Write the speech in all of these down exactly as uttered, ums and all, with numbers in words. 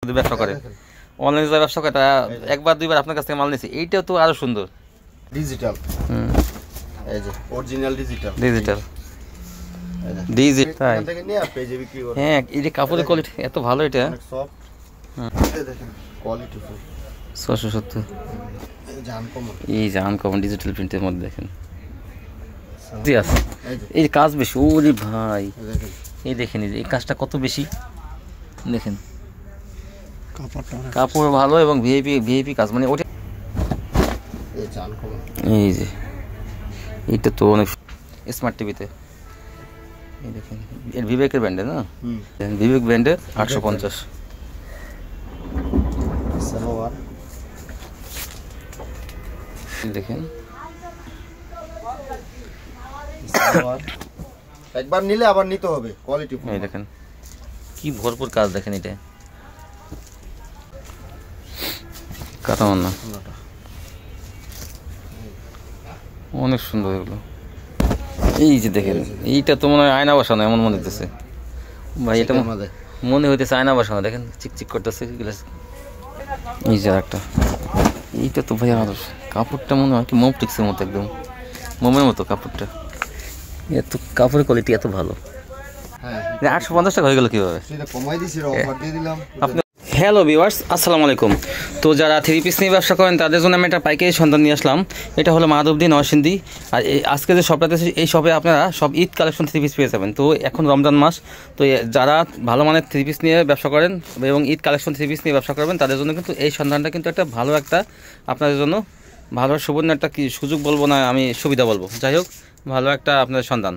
যদি ব্যবসা করে, অনলাইনে যারা ব্যবসা করে তারা একবার দুইবার আপনার কাছ থেকে মাল নিয়েছে। এইটাও তো আরো সুন্দর, ডিজিটাল। হুম, এই যে অরিজিনাল ডিজিটাল। ডিজিটাল ডিজিটাল থেকে নিয়ে পেজে বিক্রি করে। হ্যাঁ, এই যে কাপড়ের কোয়ালিটি এত ভালো, এটা অনেক সফট। হুম, এই দেখেন কোয়ালিটি ফুল ছয়শো সত্তর। এই যে আনকমন, এই যে আনকমন ডিজিটাল প্রিন্টের মধ্যে দেখেন জি আছে। এই যে কাজ বেশি, ওরে ভাই এই দেখেন এই কাজটা কত বেশি দেখেন, কাপড় ভালো এবং ভিআইপি ভিআইপি কাজ, মানে ওটা এই যে এইটা তো অনেক স্মার্ট টিভিতে। এই দেখেন এর বিবেকের ব্র্যান্ডে না, বিবেক ব্র্যান্ডের আটশো পঞ্চাশ। দেখেন একবার নিলে আবার নিতে হবে, কোয়ালিটি। এই দেখেন কি ভরপুর কাজ, দেখেন এটা কাটামান না, অনেক সুন্দর এগুলো। এই যে দেখেন এইটা তো মনে হয় আয়না বসানো, এমন মনে হইতেছে ভাই, এটা মনে হইতেছে আয়না বসানো। দেখেন চিকচিক করতেছে। এই যে একটা, এইটা তো ভাই আর কাপড়টা মনে হয় কি মোম টিক্সের মতো, একদম মোমের মতো কাপড়টা। এত কাপড়ের কোয়ালিটি এত ভালো। হ্যাঁ, আটশো পঞ্চাশ টাকা হয়ে গেল কিভাবে? হ্যালো ভিউয়ার্স, আসসালামু আলাইকুম। তো যারা থ্রি পিস নিয়ে ব্যবসা করেন তাদের জন্য আমি একটা পাইকারি সন্ধান নিয়ে আসলাম। এটা হলো মাধবদী নরসিংদী। আর আজকে যে শপটাতে, এই শপে আপনারা সব ঈদ কালেকশন থ্রি পিস পেয়ে যাবেন। তো এখন রমজান মাস, তো যারা ভালো মানের থ্রি পিস নিয়ে ব্যবসা করেন এবং ঈদ কালেকশন থ্রি পিস নিয়ে ব্যবসা করবেন তাদের জন্য কিন্তু এই সন্ধানটা কিন্তু একটা ভালো একটা আপনাদের জন্য ভালো সুবর্ণ একটা কি সুযোগ বলবো না, আমি সুবিধা বলবো, যাই হোক ভালো একটা আপনাদের সন্ধান।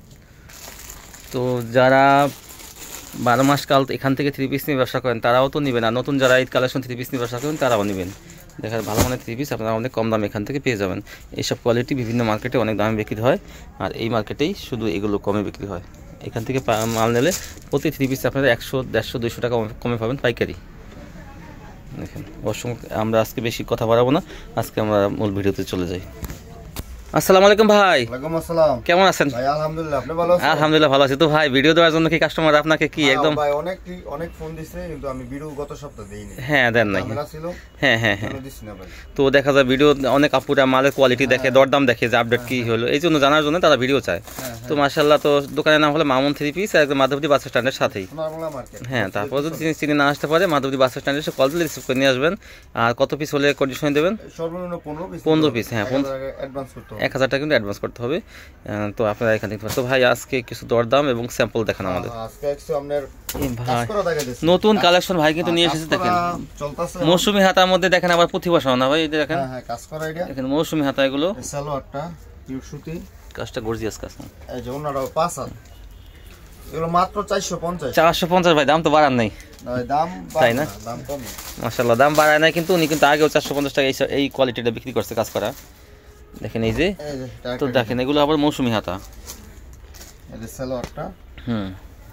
তো যারা বারো মাস কাল এখান থেকে থ্রি পিস নিয়ে ব্যবসা করেন তারাও তো নেবেন, আর নতুন যারা ঈদ কালেকশন থ্রি পিস নিয়ে ব্যবসা করেন তারাও নেবেন। দেখার ভালো মানের থ্রি পিস আপনারা অনেক কম দামে এখান থেকে পেয়ে যাবেন। এইসব কোয়ালিটি বিভিন্ন মার্কেটে অনেক দামে বিক্রি হয়, আর এই মার্কেটেই শুধু এগুলো কমে বিক্রি হয়। এখান থেকে মাল নিলে প্রতি থ্রি পিস আপনারা একশো দেড়শো দুইশো টাকা কমে পাবেন পাইকারি। দেখেন অসংখ্য, আমরা আজকে বেশি কথা বাড়াবো না, আজকে আমরা মূল ভিডিওতে চলে যাই। আসসালামু আলাইকুম ভাই। ওয়ালাইকুম আসসালাম। কেমন আছেন ভাই? আলহামদুলিল্লাহ, আপনি ভালো আছেন? আলহামদুলিল্লাহ ভালো আছি। তো ভাই ভিডিও দেওয়ার জন্য কি কাস্টমার আপনাকে কি একদম? ভাই অনেক অনেক ফোন দিছে, কিন্তু আমি ভিডিও গত সপ্তাহে দেইনি। হ্যাঁ দেন নাই, ঝামেলা ছিল। হ্যাঁ হ্যাঁ হ্যাঁ দিছি না ভাই। তো দেখা যায় ভিডিও অনেক আপুরা মালের কোয়ালিটি দেখে, দরদাম দেখে যে আপডেট কি হলো, এই জন্য জানার জন্য তারা ভিডিও চায়। তো মাশাআল্লাহ, তো দোকানের নাম হলো মামুন থ্রি পিস, একদম মাধবদী বাস স্ট্যান্ডের সাথেই। হ্যাঁ, তারপর যদি চিনি না আসতে পারে মাধবদী বাস স্ট্যান্ডে এসে কল দিলে রিসিভ করে নিয়ে আসবেন। আর কত পিস হলে কন্ডিশন দেবেন? সর্বনিম্ন পনেরো পিস। পনেরো পিস, হ্যাঁ অ্যাডভান্স করতে হবে, এক হাজার টাকা কিন্তু অ্যাডভান্স করতে হবে। তো আপনারা এখান থেকে, তো ভাই আজকে কিছু দরদাম এবং স্যাম্পল দেখান আমাদের। আজকে একটু আপনার ভাই নতুন কালেকশন ভাই কিন্তু নিয়ে এসেছে, দেখেন মৌসুমী হাতার মধ্যে দেখেন আবার পুঁথি বসানো না ভাই, এই দেখেন হ্যাঁ কাজ করা এটা দেখেন মৌসুমী হাতা, এগুলো সালোয়ারটা পিওর সুতি, কাজটা গর্জিয়াস কাজ। এই যে ওনাটাও পাঁচ হাত, এগুলো মাত্র চারশো পঞ্চাশ। চারশো পঞ্চাশ ভাই, দাম তো বাড়ার নাই, দাম তাই না? দাম কম মাশাআল্লাহ, দাম বাড়ায় নাই, কিন্তু উনি কিন্তু আগেও চারশো পঞ্চাশ টাকা এই কোয়ালিটিটা বিক্রি করছে কাজ করা। দেখেন এই যে, তো দেখেন এগুলো আবার মৌসুমী হাতা, এই যে সালোয়ারটা, হুম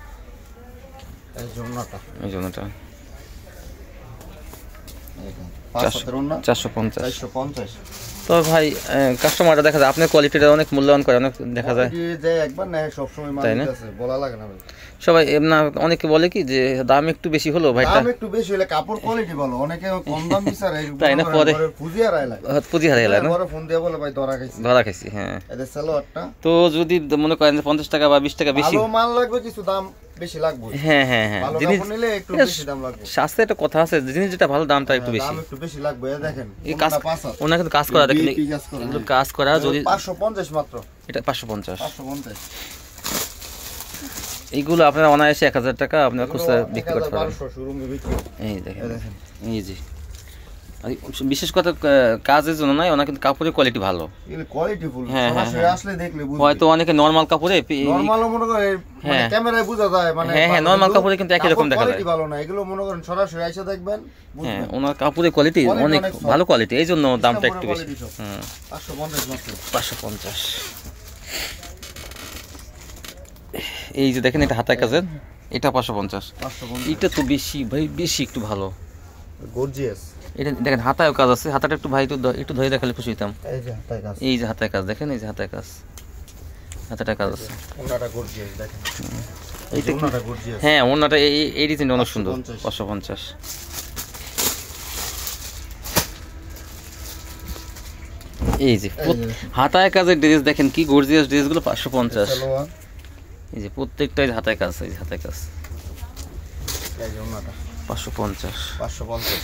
এই জন্যটা, এই জন্যটা চারশো পঞ্চাশ চারশো পঞ্চাশ। তো ভাই কাস্টমাররা দেখা যায় আপনার কোয়ালিটিটা অনেক মূল্যায়ন করে, অনেক দেখা যায় যে একবার না সব সময় মাল দিতেছে, বলা লাগে না ভাই। সবাই না, অনেকে বলে কি যে দাম একটু বেশি হলো ভাই, দাম একটু বেশি হলে কাপড় কোয়ালিটি ভালো, অনেকে কম দাম বিচারে, তাই না? পরে পুঁজি হারায় লাগে, পুঁজি হারায় লাগে না, পরে ফোন দিয়ে বলে ভাই ধরা খাইছি, ধরা খাইছি। হ্যাঁ, এই সালোয়ারটা তো যদি মনে করেন পঞ্চাশ টাকা বা বিশ টাকা বেশি ভালো মাল লাগবে, কিছু দাম বেশি লাগবে। হ্যাঁ হ্যাঁ হ্যাঁ, জিনিস নিলে একটু বেশি দাম লাগবে। শাস্ত্রে একটা কথা আছে, জিনিস যেটা ভালো দামটা একটু বেশি, দাম একটু বেশি লাগবে। দেখেন এই কাজ ওনা কিন্তু কাজ করা, দেখেন এগুলো কাজ করা, যদি পাঁচশো পঞ্চাশ মাত্র, এটা পাঁচশো পঞ্চাশ পাঁচশো পঞ্চাশ। এইগুলো আপনারা অনায়াসে এক হাজার টাকা আপনারা খুচরা বিক্রি করতে পারেন। এই দেখেন, এই যে বিশেষ কথা কাজের জন্য নয়, ওনা কিন্তু কাপড়ের কোয়ালিটি ভালো, কোয়ালিটি ফুল। হ্যাঁ হ্যাঁ, আসলে দেখলে বুঝবে, হয়তো অনেকে নরমাল কাপড়ে, নরমাল মনে করে মানে ক্যামেরায় বোঝা যায়, মানে হ্যাঁ হ্যাঁ নরমাল কাপড়ে কিন্তু একই রকম দেখা যায়, কোয়ালিটি ভালো না। এগুলো মনে করেন সরাসরি এসে দেখবেন, হ্যাঁ ওনার কাপড়ের কোয়ালিটি অনেক ভালো কোয়ালিটি, এই জন্য দামটা একটু বেশি। হুম, পাঁচশো পঞ্চাশ মাত্র, পাঁচশো পঞ্চাশ। এই যে দেখেন এটা হাতায় কাজের, এটা পাঁচশো পঞ্চাশ। এটা তো বেশি ভাই, বেশি একটু ভালো গর্জিয়াস। এটা দেখেন হাতায়ও কাজ আছে, হাতাটা একটু ভাই একটু ধরে দেখালে খুশি হইতাম। এই যে হাতায় কাজ, এই যে হাতায় কাজ দেখেন, এই যে হাতায় কাজ, হাতাটা কাজ আছে, ওনাটা গর্জিয়াস দেখেন। এই যে ওনাটা গর্জিয়াস। হ্যাঁ ওনাটা এই এই ডিজাইনটা অনেক সুন্দর। পাঁচশো পঞ্চাশ। পাঁচশো পঞ্চাশ। এই যে হাতায় কাজের ড্রেস দেখেন কি গর্জিয়াস ড্রেসগুলো, পাঁচশো পঞ্চাশ। সালোয়ার এই যে প্রত্যেকটাই হাতায় কাজ, এই যে হাতায় কাজ, এই যে ওনাটা পাঁচশো পঞ্চাশ। পাঁচশো পঞ্চাশ।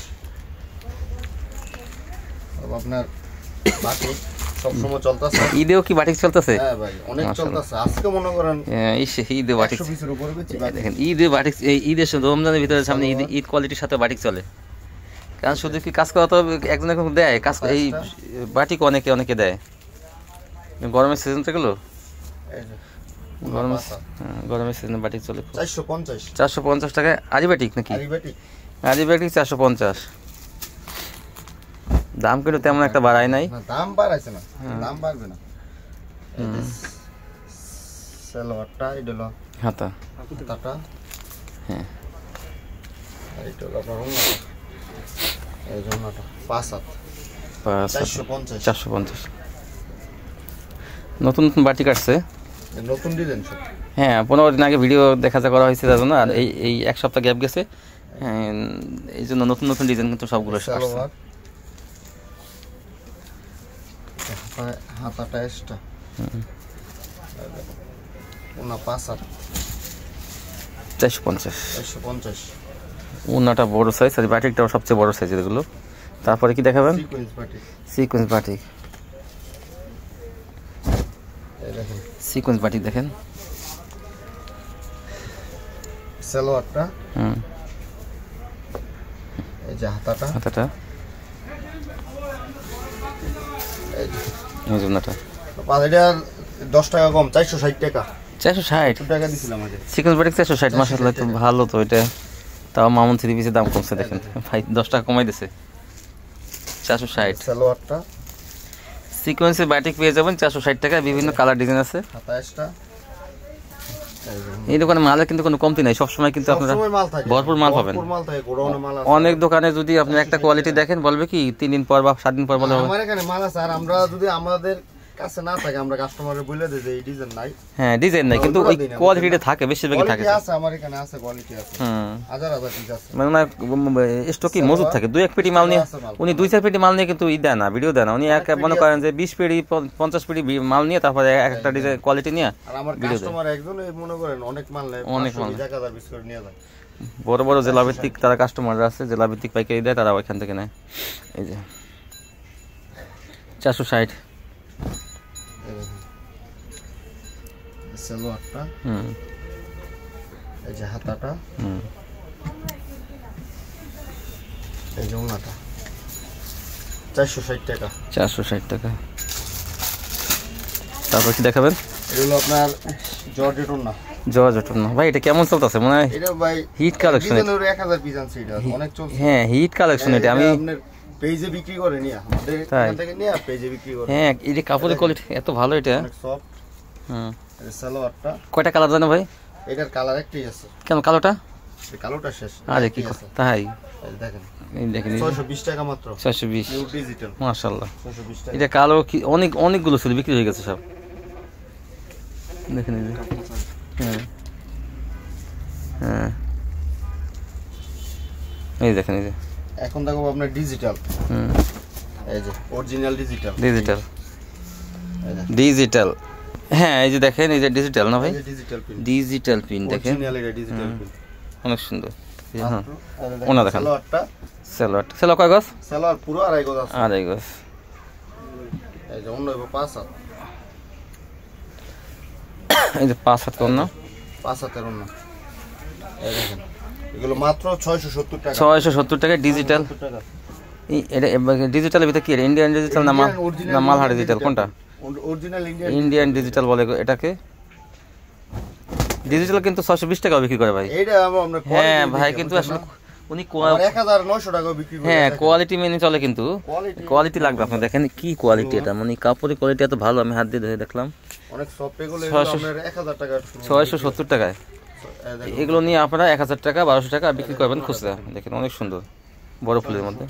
আপনার বাটিক সবসময় চলতেছে। ঈদেও কি বাটিক চলতেছে? হ্যাঁ ভাই অনেক চলতেছে। আজকে মনে করেন এই সে ঈদে বাটিক, একশো পিসের উপরে বেচি। দেখেন ঈদে বাটিক, এই ঈদের সাথে রমজানের ভিতরে সামনে ঈদ, ঈদ কোয়ালিটির সাথে বাটিক চলে। কারণ শুধু কি কাজ করা তো একজন একজন দেয় কাজ, এই বাটিক অনেকে অনেকে দেয়। গরমের সিজন তো গেলো, গরমের গরমের সিজনে বাটিক চলে। চারশো পঞ্চাশ। চারশো পঞ্চাশ টাকায় আরি বাটিক নাকি? আরি বাটিক, আরি বাটিক চারশো পঞ্চাশ। দাম কিন্তু তেমন একটা বাড়ায় নাই। দাম বাড়াইছে না, দাম বাড়বে না। সালোয়ারটা এটা হলো হাতা, হাতাটা। হ্যাঁ আর এটা হলো আপনার ওন্নাটা। এই যে ওন্নাটা পাঁচ হাত, পাঁচ চারশো পঞ্চাশ। চারশো পঞ্চাশ। নতুন নতুন বাটিক আসছে, নতুন ডিজাইন সব। হ্যাঁ পনেরো দিন আগে ভিডিও দেখা যা করা হয়েছে তার জন্য, আর এই এই এক সপ্তাহ গ্যাপ গেছে, হ্যাঁ এই জন্য নতুন নতুন ডিজাইন কিন্তু সবগুলো আসছে। সালোয়ার হাতাটা এক্সট্রা। ওন্না পাঁচ হাত, চারশো পঞ্চাশ। চারশো পঞ্চাশ। ওন্নাটা বড় সাইজ, আর বাটিকটাও সবচেয়ে বড় সাইজ এগুলো। তারপরে কি দেখাবেন? Sequence batik. সিকোয়েন্স বাটিক, এই দেখেন সিকোয়েন্স বাটিক দেখেন। সালোয়ারটা, হুম এই যে হাতাটা, হাতাটা, এই যে এই জন্যটা পাঁচ এটা দশ টাকা কম, চারশো ষাট টাকা। চারশো ষাট একশো টাকা দিছিলাম আগে। সিকোয়েন্স বাটিক চারশো ষাট, মাসাল্লাহ তো ভালো তো এটা। তাও মামুন থ্রি পিসের দাম কমছে দেখেন ভাই, দশ টাকা কমাই দিছে, চারশো ষাট। সালোয়ারটা সিকোয়েন্সের বাটিক পেয়ে যাবেন চারশো ষাট টাকা, বিভিন্ন কালার ডিজাইন আছে। হাতা এক্সট্রা। এই দোকানে মালের কিন্তু কোনো কমতি নাই, সবসময় কিন্তু আপনারা সবসময় মাল থাকে, ভরপুর মাল পাবেন। ভরপুর মাল থাকে, গোডাউনে মাল আছে। অনেক দোকানে যদি আপনি একটা কোয়ালিটি দেখেন বলবে কি তিন দিন পর বা সাত দিন পর বলে হবে। আমার এখানে মাল আছে, আর আমরা যদি আমাদের কাছে না থাকে আমরা কাস্টমারে বলে দেই যে এই ডিজাইন নাই। হ্যাঁ ডিজাইন নাই, কিন্তু ওই কোয়ালিটিটা থাকে, বেশিরভাগই থাকে। কোয়ালিটি আছে আমার এখানে, আছে কোয়ালিটি আছে, হুম হাজার হাজার পিস আছে। মানে ওনার স্টকি মজুদ থাকে, দুই এক পেটি মাল নিয়ে উনি দুই চার পেটি মাল নিয়ে কিন্তু ই দেয় না, ভিডিও দেয় না। উনি এক মনে করেন যে বিশ পেটি পঞ্চাশ পেটি মাল নিয়ে তারপরে এক একটা ডিজাইন কোয়ালিটি নিয়ে আর আমার কাস্টমার একজন মনে করেন অনেক মাল নেয়, অনেক মাল এক হাজার পিস করে নিয়ে যায়। বড় বড় জেলাভিত্তিক তারা কাস্টমাররা আছে, জেলাভিত্তিক পাইকারি দেয়, তারা ওইখান থেকে নেয়। এই যে চারশো ষাট। সালোয়ারটা, হুম এই যে হাতাটা, হুম এই যে ওন্নাটা, চারশো ষাট টাকা। চারশো ষাট টাকা। তারপর কি দেখাবেন? এগুলো আপনার জর্জেট ওন্না। জর্জেট ওন্না ভাই, এটা কেমন চলতেছে মনে হয়? এটা ভাই হিট কালেকশন, এক হাজার পিস আছে, এটা অনেক চলছে। হ্যাঁ হিট কালেকশন এটা। আমি আপনার পেজে বিক্রি করে নিয়া, আমাদের এখান থেকে নিয়া পেজে বিক্রি করে। হ্যাঁ এই যে কাপড়ের কোয়ালিটি এত ভালো, এটা অনেক সফট। হুম এই সালোয়ারটা, কয়টা কালার জানো ভাই? এটার কালার একটাই আছে। কেন কালোটা? এই কালোটা শেষ। আরে কি তাই? এই দেখেন, এই দেখেন ছয়শো বিশ টাকা মাত্র, ছয়শো বিশ। নিউ ডিজিটাল, মাশাআল্লাহ। ছয়শো বিশ টাকা। এটা কালো কি অনেক অনেকগুলো ছিল, বিক্রি হয়ে গেছে সব। দেখেন এই যে, হ্যাঁ হ্যাঁ এই দেখেন এই যে, এখন দেখো আপনার ডিজিটাল, হুম এই যে অরিজিনাল ডিজিটাল, ডিজিটাল এই যে ডিজিটাল। হ্যাঁ এই যে দেখেন এই যে ডিজিটাল না ভাই, এই যে ডিজিটাল পিন, ডিজিটাল পিন দেখেন, অরিজিনাল এটা ডিজিটাল পিন, অনেক সুন্দর। হ্যাঁ মাত্র। ওনা দেখেন সালোয়ারটা, সেলোয়ার, সেলোয়ার কয় গজ? সালোয়ার পুরো আড়াই গজ আছে। আড়াই গজ। এই যে অন্য পাঁচ হাত, এই যে পাঁচ হাত কম না, পাঁচ হাতের অন্য। এই দেখেন এগুলো মাত্র ছয়শো সত্তর টাকা। ছয়শো সত্তর টাকায় ডিজিটাল। সত্তর টাকা। এটা ডিজিটালের ভিতরে কি ইন্ডিয়ান ডিজিটাল না মা- না মালহার ডিজিটাল কোনটা? অরিজিনাল ইন্ডিয়ান ইন্ডিয়ান ডিজিটাল বলে এটাকে। ডিজিটাল কিন্তু ছয়শো বিশ টাকা বিক্রি করে ভাই। এইটা আমরা হ্যাঁ ভাই, কিন্তু আসলে উনি এক হাজার নয়শো টাকা বিক্রি করে। হ্যাঁ কোয়ালিটি মেনে চলে, কিন্তু Quality- কোয়ালিটি লাগবে। আপনি দেখেন কি কোয়ালিটি, এটা মানে কাপড়ের কোয়ালিটি এত ভালো, আমি হাত দিয়ে ধরে দেখলাম। অনেক সফট, এগুলো ছয়শো- আপনার এক হাজার টাকা। ছয়শো সত্তর টাকায় এই দেখেন, এগুলো নিয়ে আপনারা এক হাজার টাকা বারোশো টাকা বিক্রি করবেন খুচরা। দেখেন অনেক সুন্দর বড় ফুলের মধ্যে।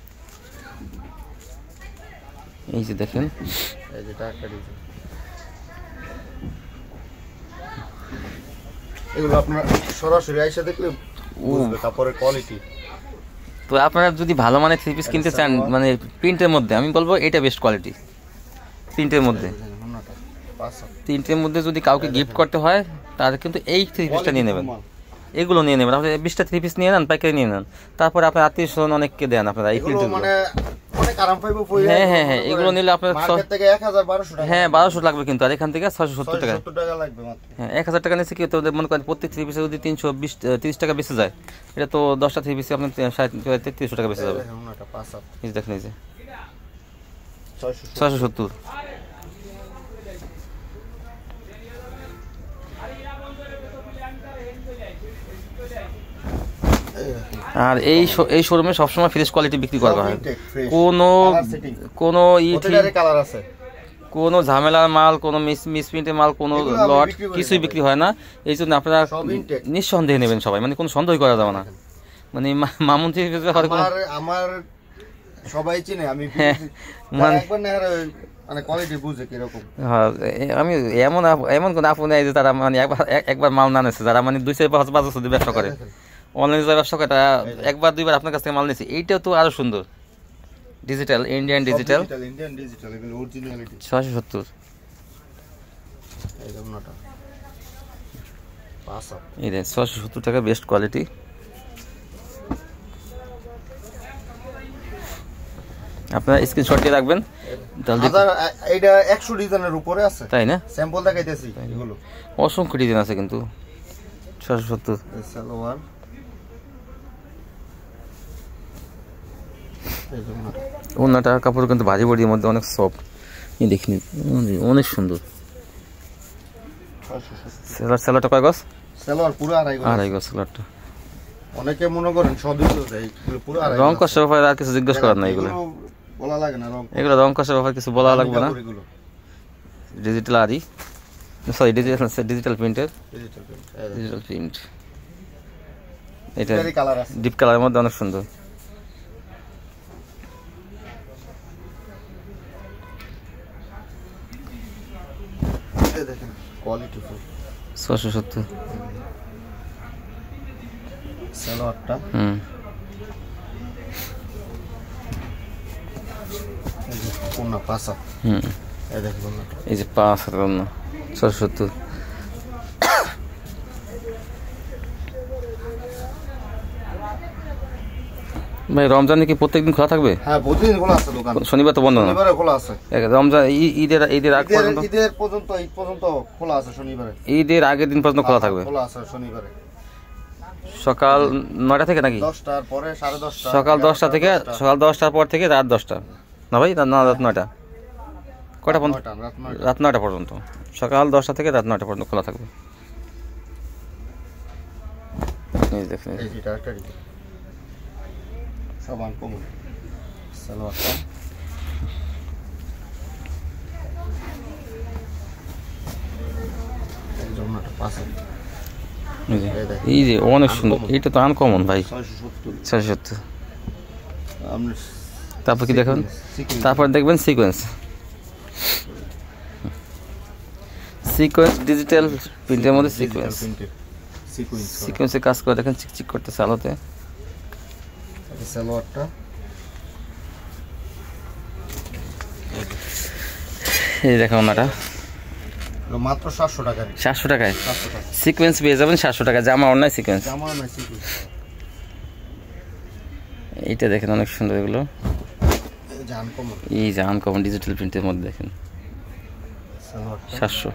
এই যে দেখেন এই যে টাকা দিয়েছে। এগুলো আপনার সরাসরি আইসা দেখলে বুঝবে কাপড়ের কোয়ালিটি। তো আপনারা যদি ভালো মানের থ্রি পিস কিনতে চান মানে প্রিন্টের মধ্যে, আমি বলবো এটা বেস্ট কোয়ালিটি প্রিন্টের মধ্যে। তিনটের মধ্যে যদি কাউকে গিফট করতে হয় তাহলে কিন্তু এই থ্রি পিসটা নিয়ে নেবেন, এগুলো নিয়ে নেবেন। আপনি বিশটা থ্রি পিস নিয়ে নেন, পাইকারি নিয়ে নেন, তারপরে আপনার আত্মীয় স্বজন অনেককে দেন আপনারা এই প্রিন্টের। মানে অনেক আরাম পাইবো। হ্যাঁ হ্যাঁ হ্যাঁ, এগুলো নিলে আপনার মার্কেট থেকে এক হাজার বারোশো টাকা। হ্যাঁ বারোশো লাগবে কিন্তু, আর এখান থেকে ছয়শো সত্তর টাকা সত্তর টাকা লাগবে মাত্র। হ্যাঁ এক হাজার টাকা নিচ্ছে কি তো মনে করেন প্রত্যেক থ্রি পিসে যদি তিনশো বিশ তিরিশ টাকা বেঁচে যায়, এটা তো দশটা থ্রি পিসে আপনার সাড়ে তেত্রিশশো টাকা বেঁচে যাবে। এই দেখেন এই যে ছয়শো সত্তর। আর এই এই শোরুমে সবসময় ফ্রেশ কোয়ালিটি বিক্রি করা হয়, কোনো কোনো ই কালার আছে, কোনো ঝামেলার মাল, কোনো মিস মিসপ্রিন্টের মাল, কোনো লট কিছুই বিক্রি হয় না। এই জন্য আপনারা নিঃসন্দেহে নেবেন সবাই, মানে কোনো সন্দেহ করা যাবে না। মানে মামুন থেকে আমার সবাই চিনে, আমি মানে মানে কোয়ালিটি বুঝে কিরকম। হ্যাঁ আমি এমন এমন কোনো আপু নেই যে তারা মানে একবার একবার মাল না নিচ্ছে, যারা মানে দুই চার পাঁচ পাঁচ বছর ব্যবসা করে, অনলাইনে যারা ব্যবসা করে তারা একবার দুইবার আপনার কাছ থেকে মাল নিচ্ছে। এইটাও তো আরো সুন্দর, digital Indian digital Indian digital এগুলো অরিজিনালিটি। ছয়শো সত্তর এই জামনাটা পাঁচ আপ, এই রে ছয়শো সত্তর টাকা বেস্ট কোয়ালিটি। আপনারা স্ক্রিনশট দিয়ে রাখবেন তাহলে। এইটা একশো ডিজাইনের উপরে আছে, তাই না? স্যাম্পল দেখাইতেছি, এগুলো অসংখ্য ডিজাইন আছে কিন্তু। ছয়শো সত্তর সালোয়ার, ওনাটা কাপড় কিন্তু ভারী বডির মধ্যে অনেক সফট, এই দেখিনি অনেক সুন্দর। সেলার সেলারটা কয় গজ? সেলার পুরো আড়াই গজ। আড়াই গজ সেলারটা। অনেকে মনে করেন সবই দেয়, পুরো আড়াই। রং কষার ব্যাপারে আর কিছু জিজ্ঞেস করার না, এগুলো বলা লাগে না। রং এগুলো রং কষার ব্যাপারে কিছু বলা লাগবে না। ডিজিটাল আরি সরি ডিজিটাল ডিজিটাল প্রিন্টের ডিজিটাল প্রিন্ট। এটা ডিপ কালারের মধ্যে অনেক সুন্দর। দেখেন কোয়ালিটি ফুল। ছয়শো সত্তর সালোয়ারটা। হুম এই যে কোনা পাসা। হুম এই দেখুন এই যে পাঁচ হাজার না ছয়শো সত্তর। ভাই রমজানে কি প্রত্যেকদিন খোলা থাকবে? হ্যাঁ প্রতিদিন খোলা আছে দোকান, শনিবার তো বন্ধ না? শনিবারে খোলা আছে। রমজান ঈদের ঈদের আগ পর্যন্ত, ঈদের পর্যন্ত ঈদ পর্যন্ত খোলা আছে। শনিবারে ঈদের আগের দিন পর্যন্ত খোলা থাকবে। খোলা আছে শনিবারে সকাল নয়টা থেকে নাকি? দশটার পরে সাড়ে দশটা। সকাল দশটা থেকে সকাল দশটার পর থেকে রাত দশটা না ভাই? না রাত নয়টা। কটা পর্যন্ত? রাত নয়টা পর্যন্ত। সকাল দশটা থেকে রাত নয়টা পর্যন্ত খোলা থাকবে। এই দেখুন সব আনকমন সালোয়ারটা। এই জামনাটা পাঁচ। এই যে অনেক সুন্দর, এটা তো আনকমন ভাই। ছয়শো সত্তর। তারপর কি দেখবেন? তারপর দেখবেন সিকোয়েন্স। সিকোয়েন্স ডিজিটাল প্রিন্টের মধ্যে সিকোয়েন্স সিকোয়েন্সে কাজ করে দেখেন, চিকচিক করতেছে আলোতে। সালোয়ারটা এই দেখেন ওনাটা মাত্র সাতশো টাকা। সাতশো টাকায় সিকোয়েন্স পেয়ে যাবেন সাতশো টাকা। জামা অন্যায় সিকোয়েন্স। এইটা দেখেন অনেক সুন্দর। এগুলো এই যে আনকমন ডিজিটাল প্রিন্টের মধ্যে দেখেন সাতশো।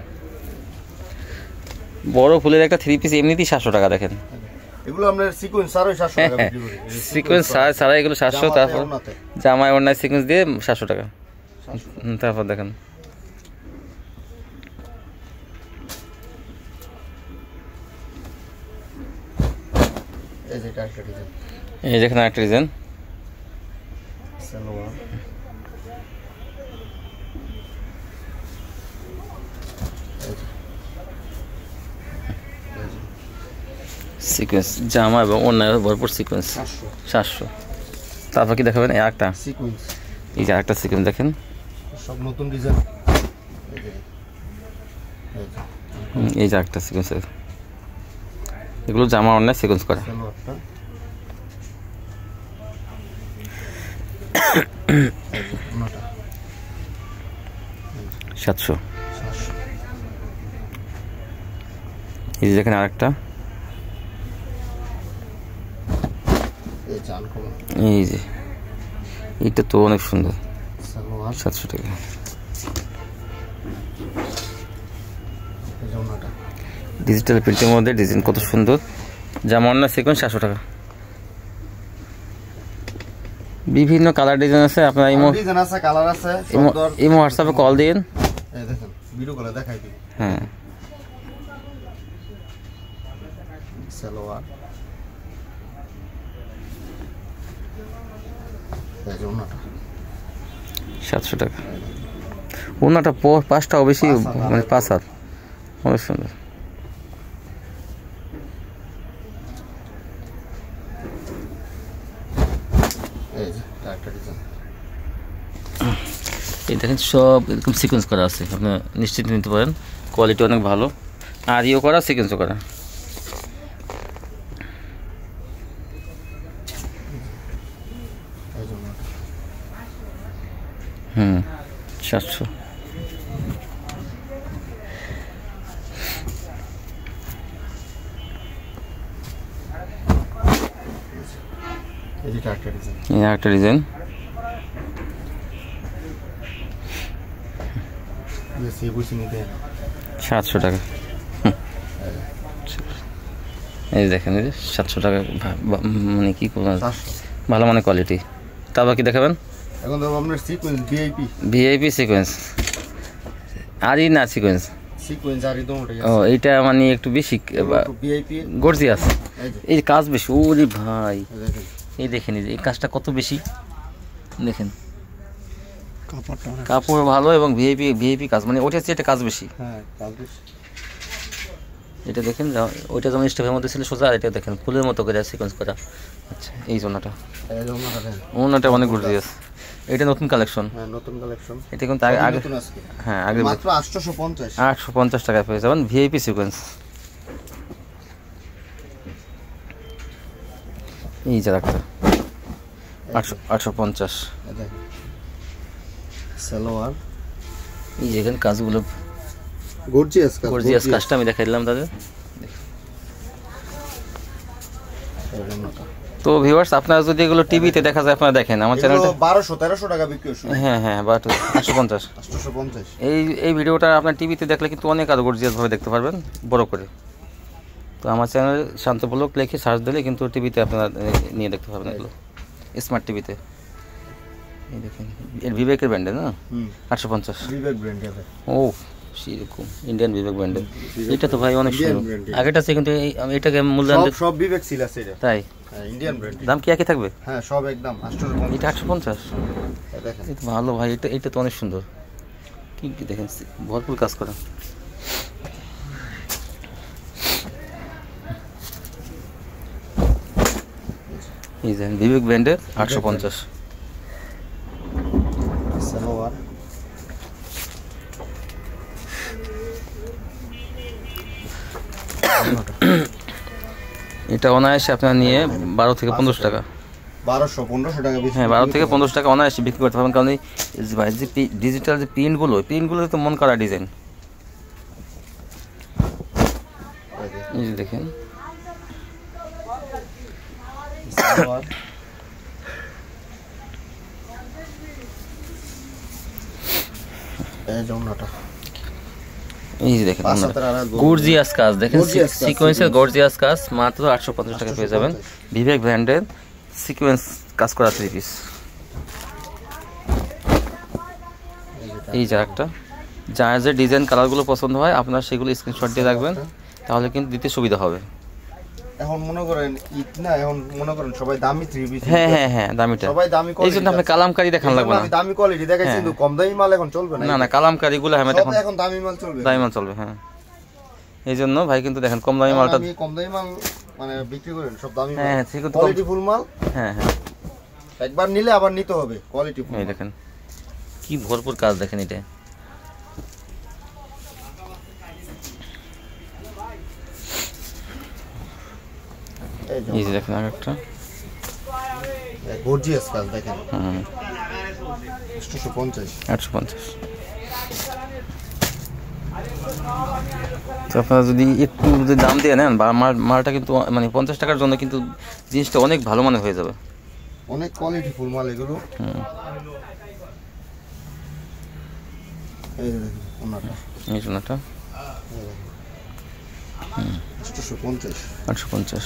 বড় ফুলের একটা থ্রি পিস এমনিতেই সাতশো টাকা দেখেন। এগুলো আমরা সিকোয়েন্স ছাড়াই সাতশো টাকা বিক্রি করি। সিকোয়েন্স ছাড়া ছাড়া এগুলো সাতশো। তারপর জামায় অন্যায় সিকোয়েন্স দিয়ে সাতশো টাকা। তারপর দেখেন এই দেখেন একটা ডিজাইন। সিকোয়েন্স জামা এবং অন্যায় ভরপুর সিকোয়েন্স সাতশো। তারপর কি দেখাবেন? এই একটা সিকোয়েন্স, এই যে একটা সিকোয়েন্স দেখেন, সব নতুন ডিজাইন। এই যে একটা সিকোয়েন্স এগুলো জামা অন্যায় সিকোয়েন্স করা। সালোয়ারটা ওনাটা সাতশো। সাতশো। এই যে দেখেন আরেকটা, এই জান কম এই যে এইটা তো অনেক সুন্দর, সালোয়ার সাতশো টাকা। এই যে ওনাটা ডিজিটাল প্রিন্টের মধ্যে ডিজাইন কত সুন্দর, জামা অন্যায় সিকোয়েন্স সাতশো টাকা। বিভিন্ন কালার ডিজাইন আছে, আপনার ইমো ডিজাইন আছে, কালার আছে, ইমো সুন্দর। ইমো হোয়াটসঅ্যাপে কল দিন। এই দেখেন ভিডিও কলে দেখাই দিই। হ্যাঁ সালোয়ার এই যে ওনাটা সাতশো টাকা। ওনাটা প- পাঁচটাও বেশি, পাঁচ হাত, মানে পাঁচ হাত, অনেক সুন্দর। এই যে একটা ডিজাইন এই দেখেন সব এরকম সিকোয়েন্স করা আছে, আপনি নিশ্চিত নিতে পারেন, কোয়ালিটি অনেক ভালো, আর ইও করা সিকোয়েন্সও করা। এই যে ওনাটা হুম সাতশো। এই যে একটা ডিজাইন এই একটা ডিজাইন, বেশি বুঝি নিতে সাতশো টাকা। হুম। এই যে দেখেন, এই যে সাতশো টাকা, ভা- বা- মানে কি করবেন, চারশো। ভালো মানে কোয়ালিটি। তারপর কি দেখাবেন? এখন তো আপনার সিকোয়েন্স ভিআইপি ভিআইপি সিকোয়েন্স, আরই না সিকোয়েন্স। সিকোয়েন্স আর একদম ওটাই ও এইটা মানে একটু বেশি ভিআইপি গর্জিয়াস, এই যে এই কাজ বেশি। ওরে ভাই, এই দেখেন এই দেখেন, এই যে এই কাজটা কত বেশি দেখেন, কাপড়টা অনেক কাপড় ভালো এবং ভিআইপি ভিআইপি কাজ, মানে ওইটা হচ্ছে এটা কাজ বেশি। হ্যাঁ কাজ বেশি। এটা দেখেন, যা- ওইটা যেমন স্টেপের মধ্যে ছিল সোজা, আর এটা দেখেন ফুলের মতো করে সিকোয়েন্স করা। আচ্ছা এই জন্যটা, এই যে ওনাটা দেখেন ওনাটা অনেক গর্জিয়াস, এটা নতুন কালেকশন। হ্যাঁ নতুন কালেকশন এটা কিন্তু আগে আগে নতুন আজকে হ্যাঁ আগে মাত্র আটশোশো পঞ্চাশ। আটশো পঞ্চাশ টাকায় পেয়ে যাবেন ভিআইপি সিকোয়েন্স। এই যে একটা আটশো আটশো পঞ্চাশ। এই দেখেন সালোয়ার এই যেখানে কাজগুলো গর্জিয়াস কাজ গর্জিয়াস কাজটা আমি দেখাই দিলাম তাদের। এই যে ওনাটা তো ভিউয়ার্স, আপনারা যদি এগুলো টিভিতে দেখা যায়, আপনারা দেখেন আমার চ্যানেলটা। এগুলো বারোশো তেরোশো টাকা বিক্রি হচ্ছে হ্যাঁ হ্যাঁ, বাট আটশো পঞ্চাশ। আটশোশো পঞ্চাশ। এই এই ভিডিওটা আপনার টিভিতে দেখলে কিন্তু অনেক আরো গর্জিয়াসভাবে দেখতে পারবেন, বড় করে। তো আমার চ্যানেল শান্ত ব্লগ লিখে সার্চ দিলে কিন্তু টিভিতে আপনারা এ, নিয়ে দেখতে পারবেন এগুলো, স্মার্ট টিভিতে। এই দেখেন, এর বিবেকের ব্র্যান্ডে না, হুম আটশো পঞ্চাশ। বিবেক ব্র্যান্ড আছে। ও সেরকম ইন্ডিয়ান বিবেক ব্র্যান্ডের, এটা তো ভাই অনেক Indian সুন্দর। brand এর। আগেটা আছে কিন্তু এই- আমি এটাকে মূল্যায়ন সব দিতে- সব বিবেক সিল আছে এটা। তাই হ্যাঁ ইন্ডিয়ান ব্র্যান্ড। দাম কি একই থাকবে? হ্যাঁ সব একদম আটশোশো এটা পঞ্চাশ। একশো পঞ্চাশ। এই দেখেন এটা ভালো ভাই, এটা এটা তো অনেক সুন্দর, কি কি দেখেন, ভরপুর কাজ করা। এই যে বিবেক ব্র্যান্ডের আটশো পঞ্চাশ। সালোয়ার এটা অনায়াসে আপনার নিয়ে বারো থেকে পনেরোশো টাকা, বারোশো পনেরোশো টাকা বেশি। হ্যাঁ বারো থেকে পনেরোশো টাকা অনায়াসে বিক্রি করতে পারবেন। কারণ এই যে ভাই যে ডিজিটাল যে প্রিন্টগুলো, প্রিন্টগুলো তো মন করা ডিজাইন। এই যে এই যে দেখেন, সালোয়ার এই যে ওনাটা এই যে দেখেন পাঁচ হাতের আড়াই বলবো। গর্জিয়াস কাজ দেখেন, Gorgeous কাজ, সিকোয়েন্সের sequence। গর্জিয়াস কাজ, মাত্র আটশো পঞ্চাশ টাকা পেয়ে যাবেন বিবেক ব্র্যান্ডের সিকোয়েন্স কাজ করা থ্রি পিস। এই যে একটা, যার যে ডিজাইন কালারগুলো পছন্দ হয় আপনারা সেগুলো স্ক্রিনশট দিয়ে রাখবেন, তাহলে কিন্তু দিতে সুবিধা হবে। এখন মনে করেন ঈদ না, এখন মনে করেন সবাই দামি থ্রি পিস। হ্যাঁ হ্যাঁ হ্যাঁ, দামিটা। সবাই দামি এই জন্য আপনি কালামকারি দেখান লাগবে না। আমি দামি কোয়ালিটি দেখাচ্ছি, হ্যাঁ। কিন্তু কম দামি মাল এখন চলবে না। না না, কালামকারিগুলো আমি সব এখন এখন দামি মাল চলবে। দামি মাল চলবে। হ্যাঁ, এই জন্য ভাই কিন্তু দেখেন কম দামি মালটা। আমি কম দামি মাল মানে বিক্রি করেন সব দামি মাল। হ্যাঁ হ্যাঁ, ঠিক আছে। কোয়ালিটি ফুল মাল হ্যাঁ হ্যাঁ, একবার নিলে আবার নিতে হবে, কোয়ালিটি ফুল। এই দেখেন কি ভরপুর কাজ দেখেন এটা। এই যে দেখেন আরেকটা গর্জিয়াস কাজ দেখেন। হুম আটশো পঞ্চাশ। আটশো পঞ্চাশ। তো আপনারা যদি একটু যদি দাম দিয়ে নেন বা মাল মালটা কিন্তু মানে পঞ্চাশ টাকার জন্য কিন্তু জিনিসটা অনেক ভালো মানের হয়ে যাবে। অনেক কোয়ালিটি ফুল মাল এগুলো। হুম এই যে দেখেন ওনাটা, এই জন্যটা আটশো পঞ্চাশ। আটশো পঞ্চাশ।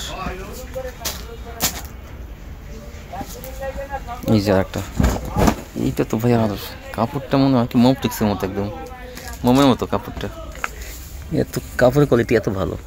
এই যে একটা, এইটা তো ভাই আমার কাপড়টা মনে হয় কি মোম টিক্সের মতো, একদম মোমের মতো কাপড়টা, এত কাপড়ের কোয়ালিটি এত ভালো।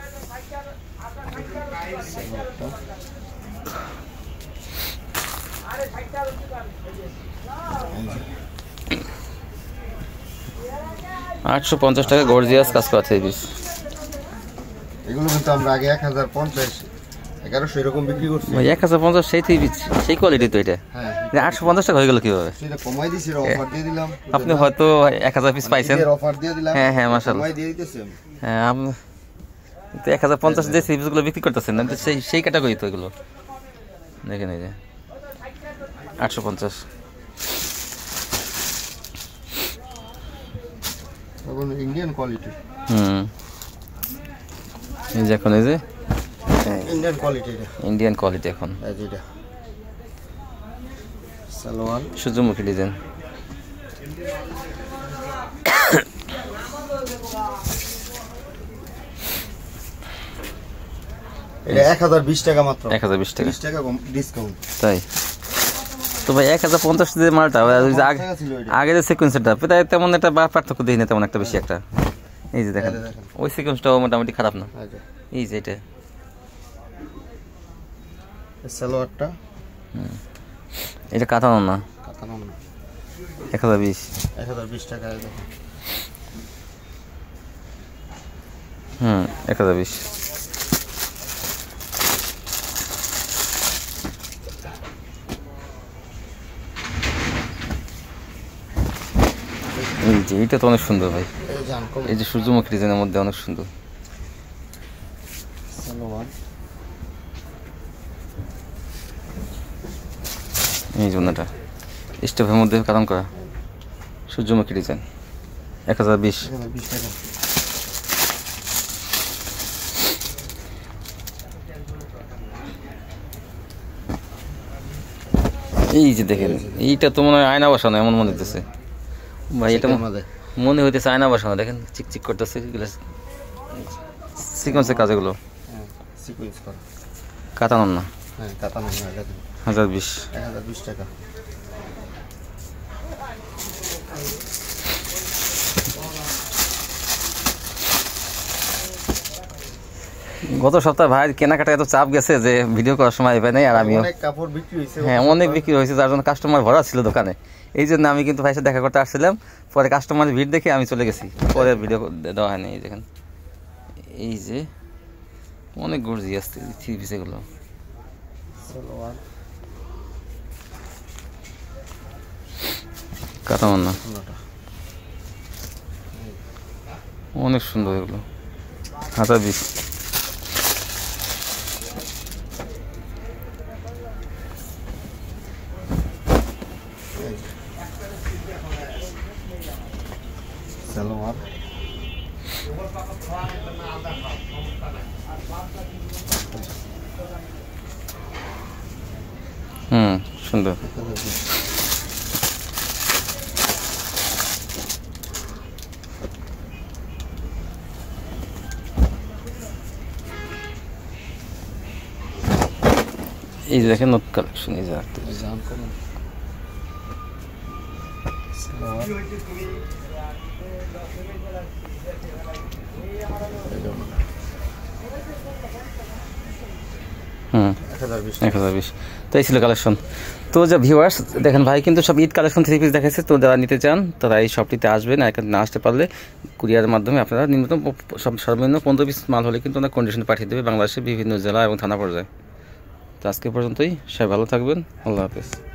আটশো পঞ্চাশ টাকা গর্জিয়াস কাজ করা থ্রি পিস। এগুলো কিন্তু আমরা আগে এক হাজার পঞ্চাশ এগারোশো এরকম বিক্রি করছি ভাই। এক হাজার পঞ্চাশ সেই থ্রি পিস, সেই কোয়ালিটি তো এটা। হ্যাঁ আটশো পঞ্চাশ টাকা হয়ে গেল কিভাবে? সেটা কমাই দিছি, অফার দিয়ে দিলাম। আপনি হয়তো এক হাজার পিস পাইছেন, অফার দিয়ে দিলাম। হ্যাঁ হ্যাঁ মাশাআল্লাহ, কমাই দিয়ে দিতেছি আমি। হ্যাঁ আপনি তো এক হাজার পঞ্চাশ যে থ্রি পিসগুলো বিক্রি করতেছেন না, সেই সেই ক্যাটাগরি তো এগুলো। দেখেন এই যে আটশো পঞ্চাশ। এখন ইন্ডিয়ান কোয়ালিটি। হুম এই যে এখন এই যে ইন্ডিয়ান কোয়ালিটি, এটা ইন্ডিয়ান কোয়ালিটি এখন। এই যে এটা সালোয়ার সূর্যমুখী ডিজাইন। এটা এক হাজার বিশ টাকা মাত্র। এক হাজার বিশ টাকা, বিশ টাকা কম ডিসকাউন্ট। তাই তো ভাই এক হাজার পঞ্চাশ যে মালটা ওই যে আগে আগে যে সিকোয়েন্সটা প্রায় তেমন একটা পার্থক্য দেখি না তেমন একটা বেশি একটা। এই যে দেখেন ওই সিকোয়েন্সটাও মোটামুটি খারাপ না। এই যে এটা সালোয়ারটা, এটা কাতানো না, কাতানো না, এক হাজার বিশ। এক হাজার বিশ টাকা। হুম এক হাজার বিশ। এই যে এটা তো অনেক সুন্দর ভাই, এই যে সূর্যমুখী ডিজাইনের মধ্যে অনেক সুন্দর। এই জন্যটা স্টেপের মধ্যে কারণ করা সূর্যমুখী ডিজাইন, এক হাজার বিশ। এই যে দেখেন এইটা তো মনে হয় আয়না বসানো এমন মনে হইতেছে ভাই, এটা মনে হইতেছে আয়না বসানো। দেখেন চিকচিক করতেছে সিকোয়েন্সের কাজ এগুলো, কাতানো না। হাজার বিশ, এক হাজার বিশ টাকা। গত সপ্তাহে ভাই কেনাকাটা এত চাপ গেছে যে ভিডিও করার সময় পাই নাই। আর আমিও হ্যাঁ অনেক বিক্রি হয়েছে, যার জন্য কাস্টমার ভরা ছিল দোকানে। এই জন্য আমি কিন্তু ভাইয়ের সাথে দেখা করতে আসছিলাম, পরে কাস্টমারের ভিড় দেখে আমি চলে গেছি, পরে ভিডিও দেওয়া হয়নি। এই দেখেন এই যে অনেক গর্জিয়াস থ্রি পিস এগুলো। কাতানো না, অনেক সুন্দর এগুলো। হাজার বিশ। সালোয়ার হুম সুন্দর। এই যে দেখেন নতুন কালেকশন, এই যে হুম এক হাজার বিশ। তো এই ছিল কালেকশন। তো যা ভিউয়ার্স দেখেন ভাই কিন্তু সব ঈদ কালেকশন থ্রি পিস দেখাচ্ছে। তো যারা নিতে চান তারা এই শপটিতে আসবেন, আর এখানে না আসতে পারলে কুরিয়ারের মাধ্যমে আপনারা নিম্নতম সব সর্বনিম্ন পনেরো পিস মাল হলে কিন্তু ওনার কন্ডিশনে পাঠিয়ে দেবে বাংলাদেশের বিভিন্ন জেলা এবং থানা পর্যায়ে। তো আজকে পর্যন্তই, সবাই ভালো থাকবেন, আল্লাহ হাফেজ।